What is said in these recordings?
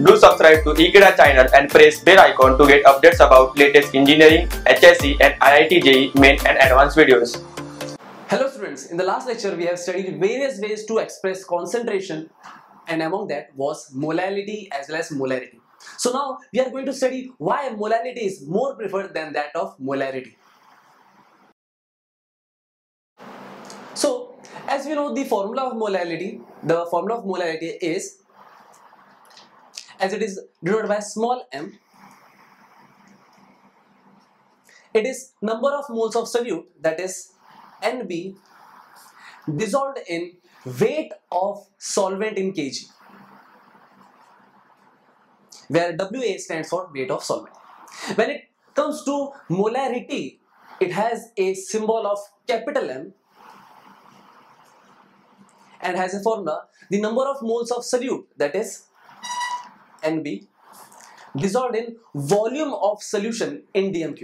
Do subscribe to Ekeeda channel and press bell icon to get updates about latest engineering, HSC and IIT JEE main and advanced videos. Hello students, in the last lecture we have studied various ways to express concentration, and among that was molality as well as molarity. So now we are going to study why molality is more preferred than that of molarity. So as we know, the formula of molality is, as it is denoted by small m, it is number of moles of solute, that is Nb, dissolved in weight of solvent in kg, where Wa stands for weight of solvent. When it comes to molarity, it has a symbol of capital M and has a formula, the number of moles of solute, that is Nb, dissolved in volume of solution in dm³.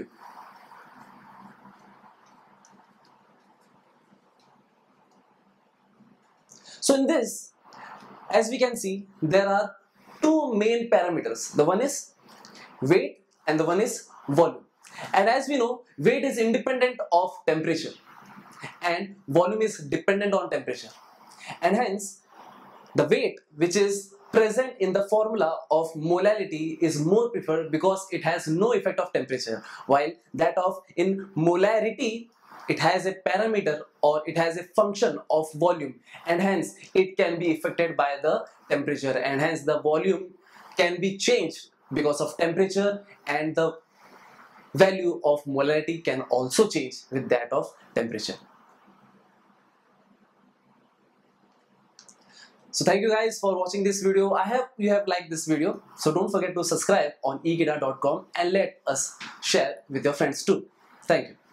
So in this, as we can see, there are two main parameters. The one is weight and the one is volume. And as we know, weight is independent of temperature and volume is dependent on temperature. And hence, the weight which is present in the formula of molality is more preferred because it has no effect of temperature, while that of in molarity, it has a parameter or it has a function of volume, and hence it can be affected by the temperature, and hence the volume can be changed because of temperature, and the value of molarity can also change with that of temperature. So thank you guys for watching this video. I hope you have liked this video. So don't forget to subscribe on ekeeda.com and let us share with your friends too. Thank you.